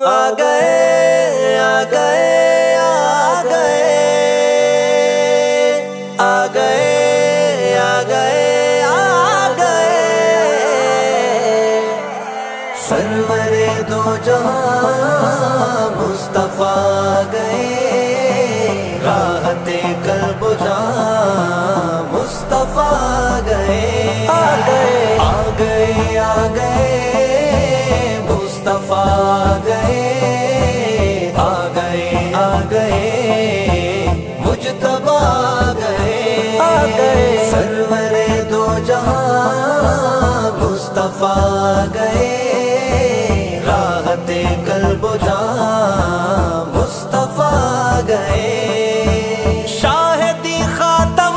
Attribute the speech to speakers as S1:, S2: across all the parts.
S1: आ गए आ गए आ गए आ गए आ गए आ गए सरवरे दो जहां मुस्तफा गए राहते कल्ब जहां मुस्तफा गए आ गए आ गए आ गए मुस्तफा गए आ गए आ गए मुजतबा गए सरवरे दो जहां मुस्तफा गए राहते कल्ब जहां मुस्तफा गए शाहिदी खातम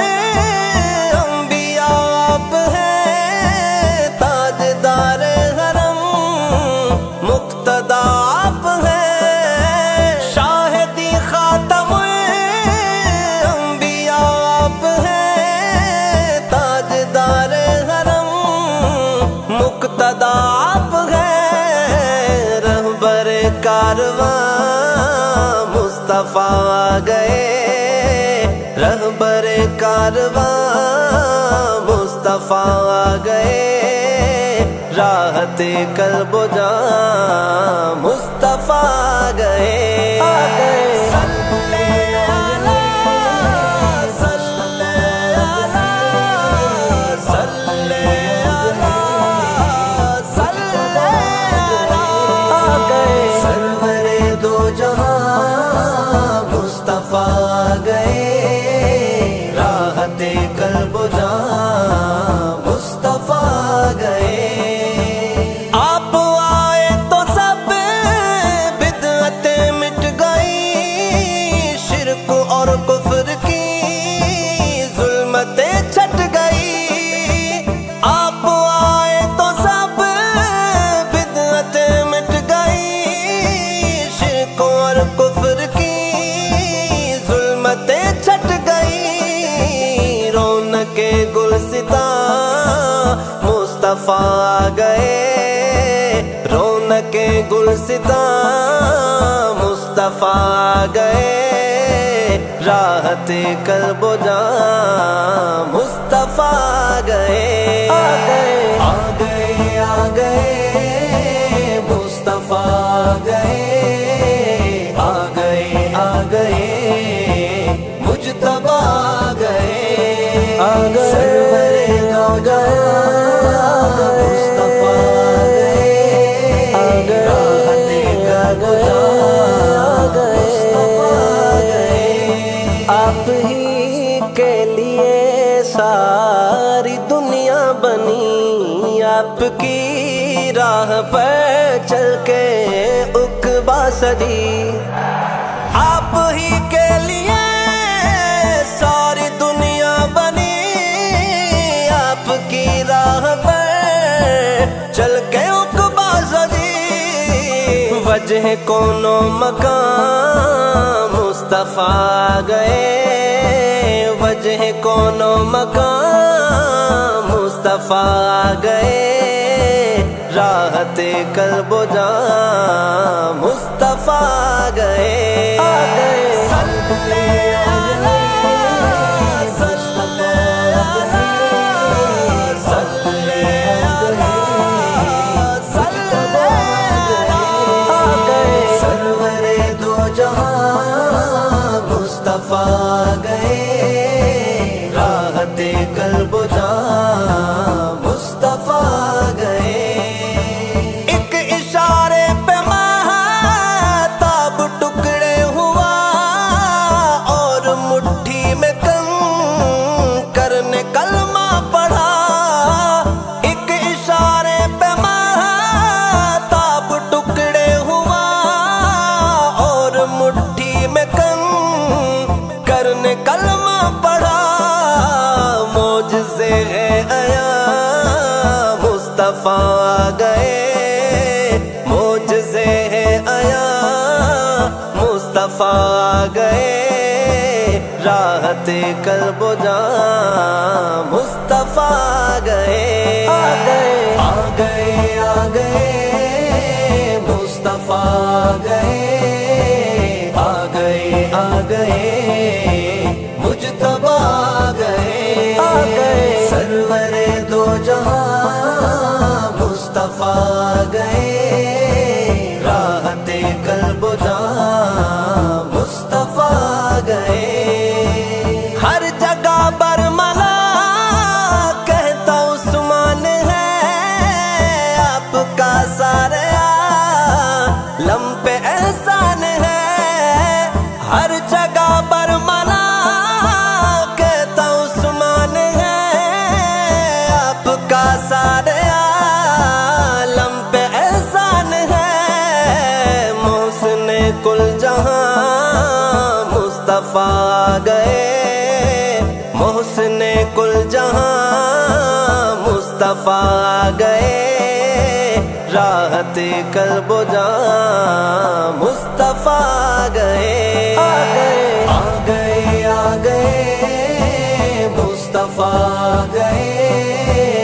S1: अंबिया आप हैं ताजदार हरम मुक्तदा आप हैं शाहिदी खातम अंबिया आप हैं ताजदार हरम मुक्तदा आप हैं रहबर कारवां मुस्तफा गए रहबर कारवां मुस्तफा गए राहते कल्ब जहां मुस्तफा गए आ गए सरवरे दो जहां मुस्तफा गए राहते कल्ब जहां मुस्तफा गए आप आए तो सब बिदअतें मिट गई शिरक और कुफ्र की जुल्मतें छट गई आप आए तो सब बिदअतें मिट गई शिरक और कुफ्र की जुल्मतें छट गई रौनके गुलसिता मुस्तफा गए रौनके गुलसिता मुस्तफा गए राहते कल्ब जहां मुस्तफा गए आ गए आ गए आ गए मुस्तफा गए आ गए आ गए मुजतबा गए आ गए सरवरे दो जहां मुस्तफा गए आ गए राहते कल्ब जहां मुस्तफा गए आप ही के लिए सारी दुनिया बनी आपकी राह पर चल के उकबा सजी आप ही के लिए सारी दुनिया बनी आपकी राह पर चल के उकबा सजी वजह कोनो मकाम मुस्तफा गए वजह कोनो मकाम मुस्तफा गए राहते कल्ब जहां मुस्तफा गए आ गए सरवरे दो जहां मुस्तफा गए राहते कल्ब जहां मुस्तफा गए एक इशारे पे महताब टुकड़े हुआ और मुट्ठी में कम करने कलमा पढ़ा एक इशारे पे महताब टुकड़े हुआ और मुट्ठी में कम करने कलमा पढ़ा मोजज़े है आया मुस्तफा गए मोजज़े है आया मुस्तफा गए राहते कल्ब जहां मुस्तफा गए आ गए आ गए आ गए मुस्तफा गए आ गए आ गए मुजतबा आ गए सरवरे दो जहां मुस्तफा आ गए राहते कल्ब जहां मुस्तफा आ गए हर जगह बरमला कहता उस्मान है आपका सारे लम पे एहसान है हर जगह बरमला कहता उस्मान है आपका सारे आलम पे एहसान है मोहसिने कुल जहां मुस्तफा आ गए मोहसिने कुल जहां मुस्तफा आ गए राहत कल्ब जहां मुस्तफा आ गए आ गए आ गए मुस्तफा आ गए